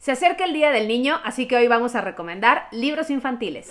Se acerca el Día del Niño, así que hoy vamos a recomendar libros infantiles.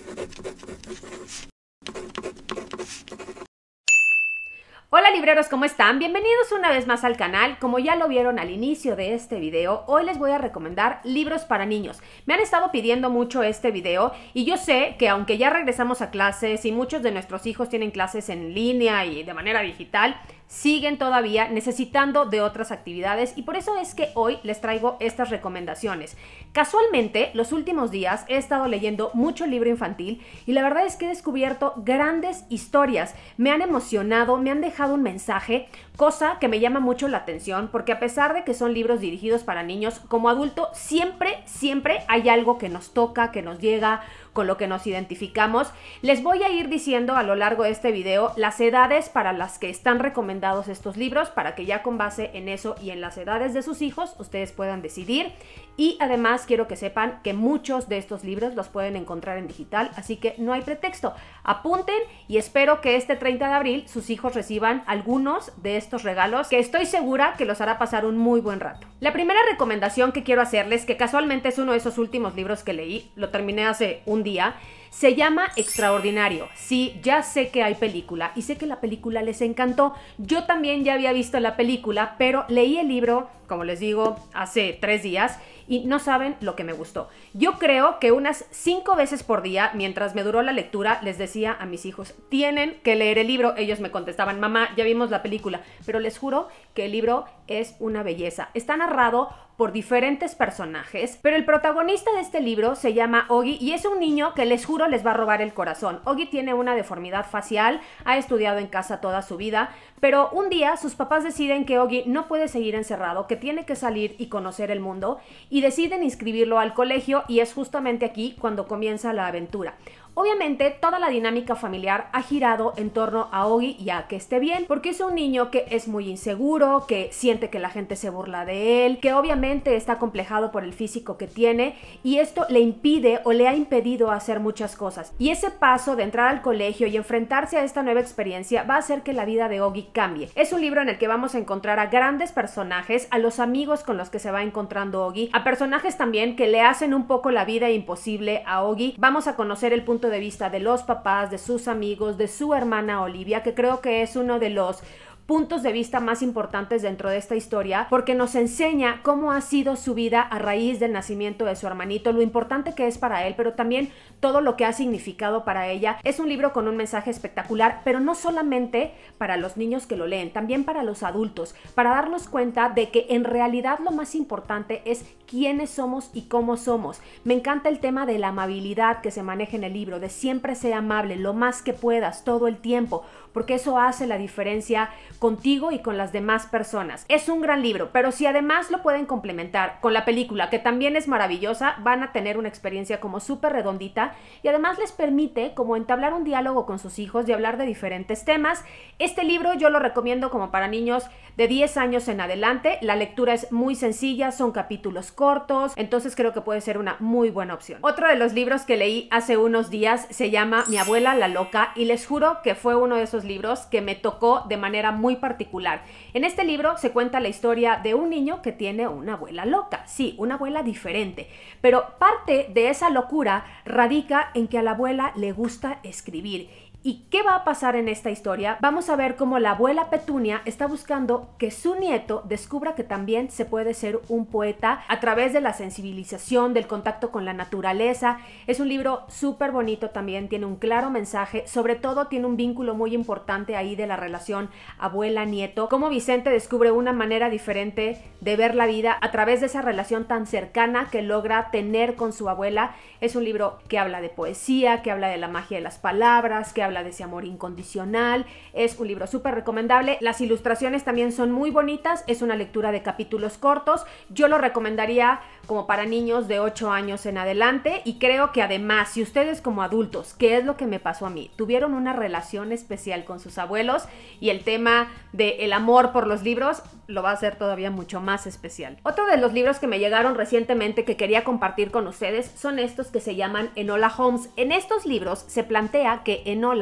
Hola libreros, ¿cómo están? Bienvenidos una vez más al canal. Como ya lo vieron al inicio de este video, hoy les voy a recomendar libros para niños. Me han estado pidiendo mucho este video y yo sé que aunque ya regresamos a clases y muchos de nuestros hijos tienen clases en línea y de manera digital, siguen todavía necesitando de otras actividades y por eso es que hoy les traigo estas recomendaciones. Casualmente, los últimos días he estado leyendo mucho libro infantil y la verdad es que he descubierto grandes historias. Me han emocionado, me han dejado un mensaje, cosa que me llama mucho la atención porque a pesar de que son libros dirigidos para niños, como adulto siempre hay algo que nos toca, que nos llega, con lo que nos identificamos. Les voy a ir diciendo a lo largo de este video las edades para las que están recomendados estos libros para que ya con base en eso y en las edades de sus hijos ustedes puedan decidir. Y además quiero que sepan que muchos de estos libros los pueden encontrar en digital, así que no hay pretexto. Apunten y espero que este 30 de abril sus hijos reciban algunos de estos regalos que estoy segura que los hará pasar un muy buen rato. La primera recomendación que quiero hacerles, que casualmente es uno de esos últimos libros que leí, lo terminé hace un día, se llama Extraordinario. Sí, ya sé que hay película y sé que la película les encantó. Yo también ya había visto la película, pero leí el libro, como les digo, hace 3 días y no saben lo que me gustó. Yo creo que unas 5 veces por día, mientras me duró la lectura, les decía a mis hijos, tienen que leer el libro. Ellos me contestaban, mamá, ya vimos la película, pero les juro que el libro es una belleza. Está narrado por diferentes personajes, pero el protagonista de este libro se llama Oggy y es un niño que les juro les va a robar el corazón. Oggy tiene una deformidad facial, ha estudiado en casa toda su vida, pero un día sus papás deciden que Oggy no puede seguir encerrado, que tiene que salir y conocer el mundo y deciden inscribirlo al colegio y es justamente aquí cuando comienza la aventura. Obviamente, toda la dinámica familiar ha girado en torno a Oggy y a que esté bien, porque es un niño que es muy inseguro, que siente que la gente se burla de él, que obviamente está acomplejado por el físico que tiene y esto le impide o le ha impedido hacer muchas cosas. Y ese paso de entrar al colegio y enfrentarse a esta nueva experiencia va a hacer que la vida de Oggy cambie. Es un libro en el que vamos a encontrar a grandes personajes, a los amigos con los que se va encontrando Oggy, a personajes también que le hacen un poco la vida imposible a Oggy. Vamos a conocer el punto de vista de los papás, de sus amigos, de su hermana Olivia, que creo que es uno de los puntos de vista más importantes dentro de esta historia porque nos enseña cómo ha sido su vida a raíz del nacimiento de su hermanito, lo importante que es para él, pero también todo lo que ha significado para ella. Es un libro con un mensaje espectacular, pero no solamente para los niños que lo leen, también para los adultos, para darnos cuenta de que en realidad lo más importante es quiénes somos y cómo somos. Me encanta el tema de la amabilidad que se maneja en el libro, de siempre ser amable, lo más que puedas, todo el tiempo, porque eso hace la diferencia contigo y con las demás personas. Es un gran libro, pero si además lo pueden complementar con la película, que también es maravillosa, van a tener una experiencia como súper redondita y además les permite como entablar un diálogo con sus hijos y hablar de diferentes temas. Este libro yo lo recomiendo como para niños de 10 años en adelante. La lectura es muy sencilla, son capítulos cortos, entonces creo que puede ser una muy buena opción. Otro de los libros que leí hace unos días se llama Mi abuela la loca y les juro que fue uno de esos libros que me tocó de manera muy particular. En este libro se cuenta la historia de un niño que tiene una abuela loca, sí, una abuela diferente, pero parte de esa locura radica en que a la abuela le gusta escribir. ¿Y qué va a pasar en esta historia? Vamos a ver cómo la abuela Petunia está buscando que su nieto descubra que también se puede ser un poeta a través de la sensibilización, del contacto con la naturaleza. Es un libro súper bonito también, tiene un claro mensaje, sobre todo tiene un vínculo muy importante ahí de la relación abuela-nieto, cómo Vicente descubre una manera diferente de ver la vida a través de esa relación tan cercana que logra tener con su abuela. Es un libro que habla de poesía, que habla de la magia de las palabras, que habla de ese amor incondicional. Es un libro súper recomendable. Las ilustraciones también son muy bonitas. Es una lectura de capítulos cortos. Yo lo recomendaría como para niños de 8 años en adelante y creo que además si ustedes como adultos, ¿qué es lo que me pasó a mí? Tuvieron una relación especial con sus abuelos y el tema del amor por los libros lo va a hacer todavía mucho más especial. Otro de los libros que me llegaron recientemente que quería compartir con ustedes son estos que se llaman Enola Holmes. En estos libros se plantea que Enola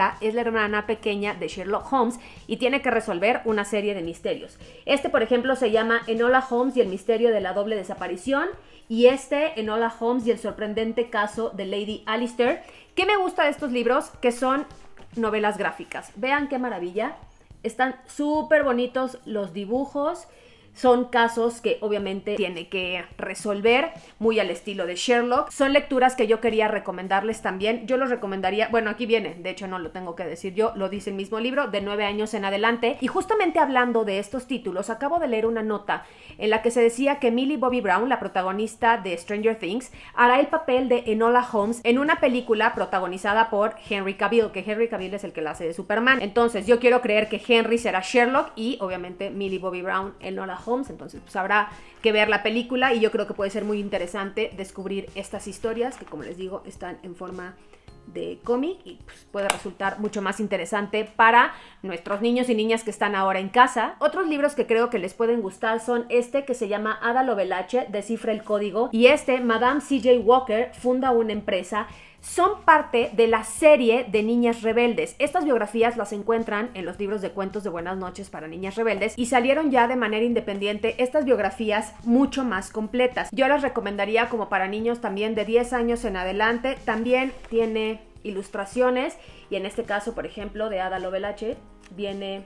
Ella es la hermana pequeña de Sherlock Holmes y tiene que resolver una serie de misterios. Este, por ejemplo, se llama Enola Holmes y el misterio de la doble desaparición, y Enola Holmes y el sorprendente caso de Lady Alistair. ¿Qué me gusta de estos libros? Que son novelas gráficas. Vean qué maravilla. Están súper bonitos los dibujos. Son casos que obviamente tiene que resolver, muy al estilo de Sherlock. Son lecturas que yo quería recomendarles también. Yo los recomendaría, bueno, aquí viene, de hecho no lo tengo que decir yo, lo dice el mismo libro, de 9 años en adelante. Y justamente hablando de estos títulos, acabo de leer una nota en la que se decía que Millie Bobby Brown, la protagonista de Stranger Things, hará el papel de Enola Holmes en una película protagonizada por Henry Cavill, que Henry Cavill es el que la hace de Superman. Entonces yo quiero creer que Henry será Sherlock y obviamente Millie Bobby Brown, Enola Holmes. Entonces pues habrá que ver la película y yo creo que puede ser muy interesante descubrir estas historias que, como les digo, están en forma de cómic y pues puede resultar mucho más interesante para nuestros niños y niñas que están ahora en casa. Otros libros que creo que les pueden gustar son este que se llama Ada Lovelace, Descifra el código, y Madame C.J. Walker funda una empresa. Son parte de la serie de Niñas Rebeldes. Estas biografías las encuentran en los libros de cuentos de Buenas noches para Niñas Rebeldes y salieron ya de manera independiente estas biografías mucho más completas. Yo las recomendaría como para niños también de 10 años en adelante. También tiene ilustraciones y en este caso, por ejemplo, de Ada Lovelace viene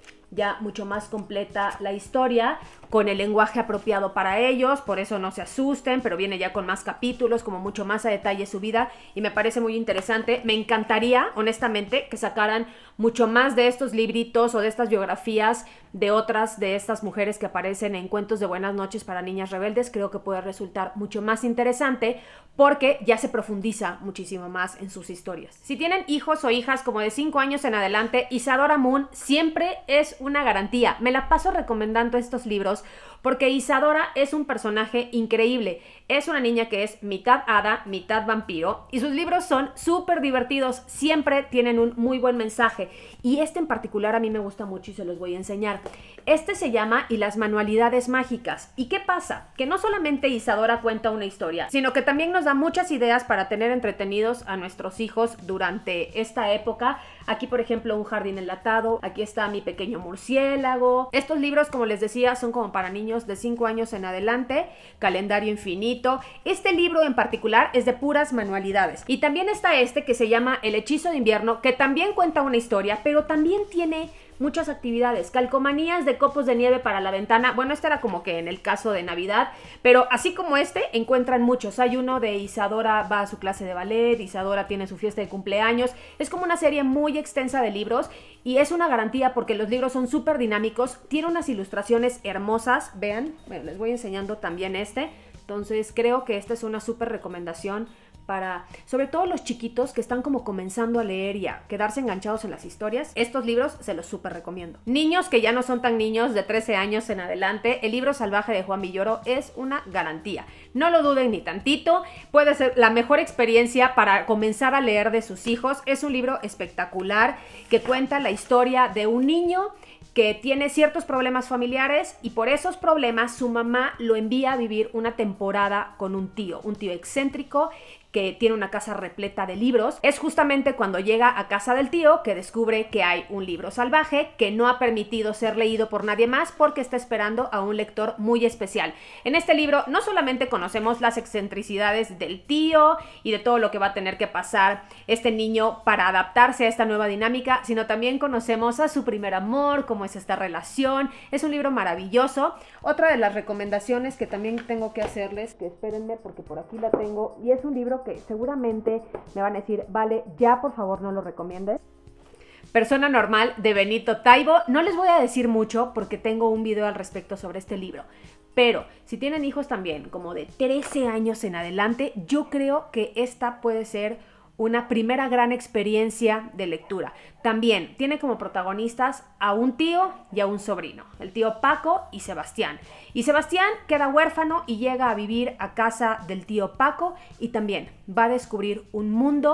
ya mucho más completa la historia, con el lenguaje apropiado para ellos, por eso no se asusten, pero viene ya con más capítulos, como mucho más a detalle su vida, y me parece muy interesante. Me encantaría, honestamente, que sacaran mucho más de estos libritos o de estas biografías de otras de estas mujeres que aparecen en Cuentos de Buenas noches para Niñas Rebeldes. Creo que puede resultar mucho más interesante porque ya se profundiza muchísimo más en sus historias. Si tienen hijos o hijas como de 5 años en adelante, Isadora Moon siempre es una garantía. Me la paso recomendando estos libros porque Isadora es un personaje increíble. Es una niña que es mitad hada, mitad vampiro, y sus libros son súper divertidos, siempre tienen un muy buen mensaje. Y este en particular a mí me gusta mucho y se los voy a enseñar. Este se llama Y las manualidades mágicas. ¿Y qué pasa? Que no solamente Isadora cuenta una historia, sino que también nos da muchas ideas para tener entretenidos a nuestros hijos durante esta época. Aquí, por ejemplo, un jardín enlatado. Aquí está Mi pequeño murciélago. Estos libros, como les decía, son como para niños de 5 años en adelante. Calendario infinito. Este libro en particular es de puras manualidades. Y también está este que se llama El hechizo de invierno, que también cuenta una historia, pero también tiene muchas actividades, calcomanías de copos de nieve para la ventana. Bueno, este era como que en el caso de Navidad, pero así como este, encuentran muchos. Hay uno de Isadora va a su clase de ballet, Isadora tiene su fiesta de cumpleaños. Es como una serie muy extensa de libros y es una garantía porque los libros son súper dinámicos, tiene unas ilustraciones hermosas. Vean, bueno, les voy enseñando también este. Entonces creo que esta es una súper recomendación para, sobre todo los chiquitos que están como comenzando a leer y a quedarse enganchados en las historias. Estos libros se los súper recomiendo. Niños que ya no son tan niños, de 13 años en adelante, el libro salvaje de Juan Villoro es una garantía. No lo duden ni tantito, puede ser la mejor experiencia para comenzar a leer de sus hijos. Es un libro espectacular que cuenta la historia de un niño que tiene ciertos problemas familiares y por esos problemas su mamá lo envía a vivir una temporada con un tío excéntrico que tiene una casa repleta de libros. Es justamente cuando llega a casa del tío que descubre que hay un libro salvaje que no ha permitido ser leído por nadie más porque está esperando a un lector muy especial. En este libro no solamente conocemos las excentricidades del tío y de todo lo que va a tener que pasar este niño para adaptarse a esta nueva dinámica, sino también conocemos a su primer amor, cómo es esta relación. Es un libro maravilloso. Otra de las recomendaciones que también tengo que hacerles, que espérenme porque por aquí la tengo, y es un libro que seguramente me van a decir, vale, ya por favor no lo recomiendes. Persona normal de Benito Taibo. No les voy a decir mucho porque tengo un video al respecto sobre este libro, pero si tienen hijos también como de 13 años en adelante, yo creo que esta puede ser una primera gran experiencia de lectura. También tiene como protagonistas a un tío y a un sobrino, el tío Paco y Sebastián. Y Sebastián queda huérfano y llega a vivir a casa del tío Paco y también va a descubrir un mundo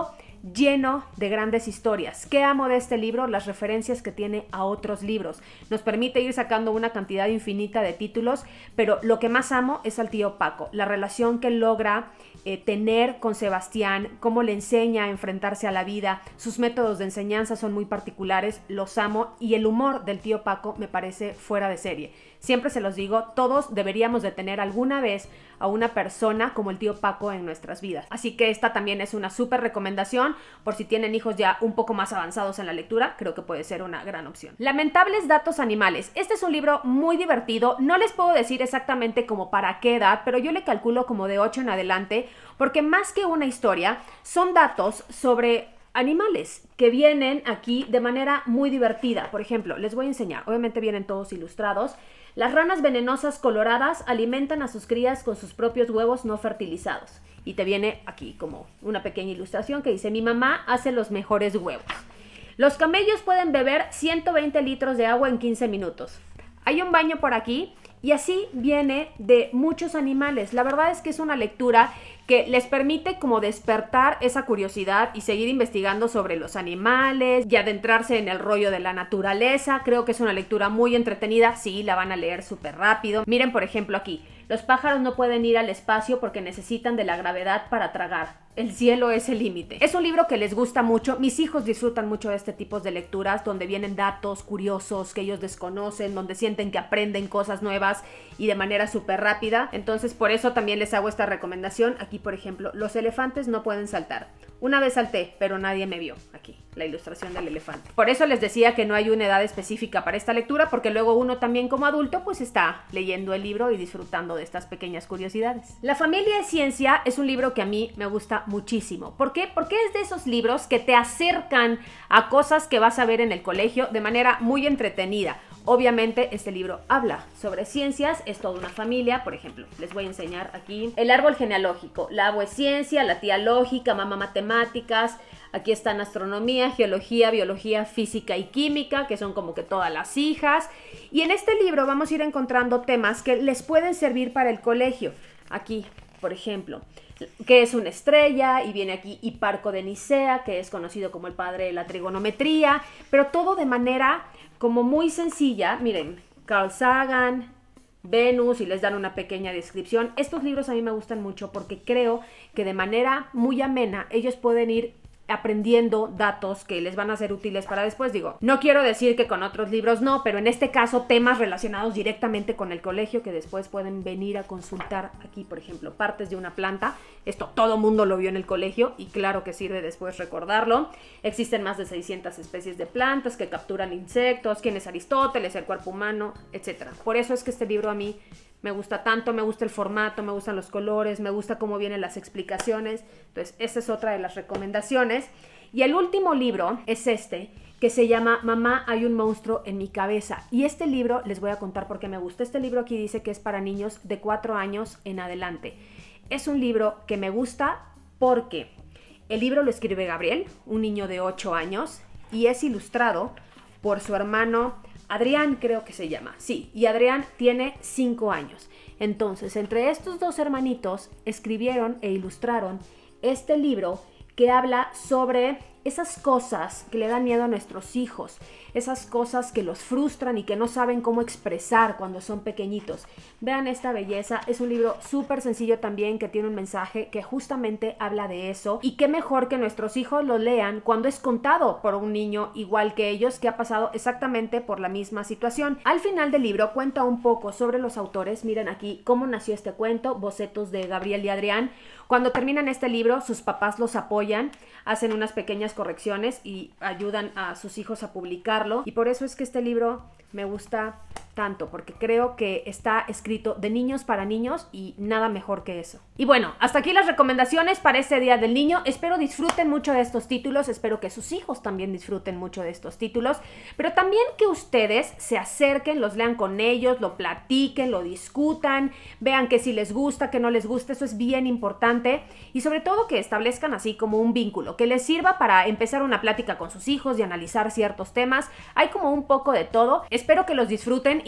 lleno de grandes historias. ¿Qué amo de este libro? Las referencias que tiene a otros libros. Nos permite ir sacando una cantidad infinita de títulos, pero lo que más amo es al tío Paco, la relación que logra tener con Sebastián, cómo le enseña a enfrentarse a la vida. Sus métodos de enseñanza son muy particulares, los amo, y el humor del tío Paco me parece fuera de serie. Siempre se los digo, todos deberíamos de tener alguna vez a una persona como el tío Paco en nuestras vidas. Así que esta también es una súper recomendación por si tienen hijos ya un poco más avanzados en la lectura, creo que puede ser una gran opción. Lamentables datos animales. Este es un libro muy divertido, no les puedo decir exactamente como para qué edad, pero yo le calculo como de 8 en adelante, porque más que una historia, son datos sobre animales que vienen aquí de manera muy divertida. Por ejemplo, les voy a enseñar, obviamente vienen todos ilustrados. Las ranas venenosas coloradas alimentan a sus crías con sus propios huevos no fertilizados. Y te viene aquí como una pequeña ilustración que dice: mi mamá hace los mejores huevos. Los camellos pueden beber 120 litros de agua en 15 minutos. Hay un baño por aquí y así viene de muchos animales. La verdad es que es una lectura que les permite como despertar esa curiosidad y seguir investigando sobre los animales y adentrarse en el rollo de la naturaleza. Creo que es una lectura muy entretenida. Sí, la van a leer súper rápido. Miren, por ejemplo, aquí. Los pájaros no pueden ir al espacio porque necesitan de la gravedad para tragar. El cielo es el límite. Es un libro que les gusta mucho. Mis hijos disfrutan mucho de este tipo de lecturas donde vienen datos curiosos que ellos desconocen, donde sienten que aprenden cosas nuevas y de manera súper rápida. Entonces, por eso también les hago esta recomendación. Aquí, por ejemplo, los elefantes no pueden saltar. Una vez salté, pero nadie me vio. Aquí, la ilustración del elefante. Por eso les decía que no hay una edad específica para esta lectura, porque luego uno también como adulto pues está leyendo el libro y disfrutando de estas pequeñas curiosidades. La familia de ciencia es un libro que a mí me gusta muchísimo. ¿Por qué? Porque es de esos libros que te acercan a cosas que vas a ver en el colegio de manera muy entretenida. Obviamente este libro habla sobre ciencias, es toda una familia. Por ejemplo, les voy a enseñar aquí el árbol genealógico. La abue es ciencia, la tía lógica, mamá matemáticas. Aquí están astronomía, geología, biología, física y química, que son como que todas las hijas. Y en este libro vamos a ir encontrando temas que les pueden servir para el colegio. Aquí, por ejemplo, ¿qué es una estrella? Y viene aquí Hiparco de Nicea, que es conocido como el padre de la trigonometría, pero todo de manera como muy sencilla. Miren, Carl Sagan, Venus, y les dan una pequeña descripción. Estos libros a mí me gustan mucho porque creo que de manera muy amena ellos pueden ir aprendiendo datos que les van a ser útiles para después. Digo, no quiero decir que con otros libros no, pero en este caso temas relacionados directamente con el colegio que después pueden venir a consultar. Aquí, por ejemplo, partes de una planta. Esto todo mundo lo vio en el colegio y claro que sirve después recordarlo. Existen más de 600 especies de plantas que capturan insectos, quién es Aristóteles, el cuerpo humano, etc. Por eso es que este libro a mí me gusta tanto, me gusta el formato, me gustan los colores, me gusta cómo vienen las explicaciones. Entonces, esta es otra de las recomendaciones. Y el último libro es este, que se llama Mamá, hay un monstruo en mi cabeza. Y este libro, les voy a contar por qué me gusta. Este libro aquí dice que es para niños de 4 años en adelante. Es un libro que me gusta porque el libro lo escribe Gabriel, un niño de 8 años, y es ilustrado por su hermano Adrián, creo que se llama. Sí, y Adrián tiene 5 años. Entonces, entre estos dos hermanitos escribieron e ilustraron este libro que habla sobre esas cosas que le dan miedo a nuestros hijos, esas cosas que los frustran y que no saben cómo expresar cuando son pequeñitos. Vean esta belleza, es un libro súper sencillo también que tiene un mensaje que justamente habla de eso, y qué mejor que nuestros hijos lo lean cuando es contado por un niño igual que ellos que ha pasado exactamente por la misma situación. Al final del libro cuenta un poco sobre los autores. Miren aquí cómo nació este cuento, bocetos de Gabriel y Adrián. Cuando terminan este libro, sus papás los apoyan, hacen unas pequeñas correcciones y ayudan a sus hijos a publicarlo. Y por eso es que este libro me gusta tanto, porque creo que está escrito de niños para niños y nada mejor que eso. Y bueno, hasta aquí las recomendaciones para este Día del Niño. Espero disfruten mucho de estos títulos, espero que sus hijos también disfruten mucho de estos títulos, pero también que ustedes se acerquen, los lean con ellos, lo platiquen, lo discutan, vean que si les gusta, que no les gusta. Eso es bien importante, y sobre todo que establezcan así como un vínculo, que les sirva para empezar una plática con sus hijos y analizar ciertos temas. Hay como un poco de todo. Espero que los disfruten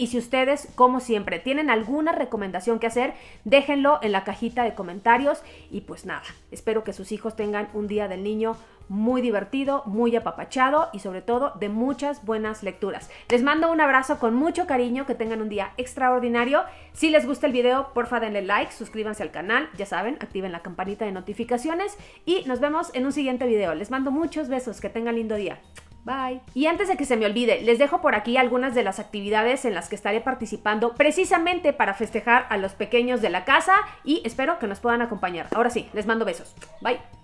Y si ustedes, como siempre, tienen alguna recomendación que hacer, déjenlo en la cajita de comentarios. Y pues nada, espero que sus hijos tengan un día del niño muy divertido, muy apapachado y sobre todo de muchas buenas lecturas. Les mando un abrazo con mucho cariño, que tengan un día extraordinario. Si les gusta el video, porfa denle like, suscríbanse al canal, ya saben, activen la campanita de notificaciones y nos vemos en un siguiente video. Les mando muchos besos, que tengan lindo día. Bye. Y antes de que se me olvide, les dejo por aquí algunas de las actividades en las que estaré participando precisamente para festejar a los pequeños de la casa y espero que nos puedan acompañar. Ahora sí, les mando besos. Bye.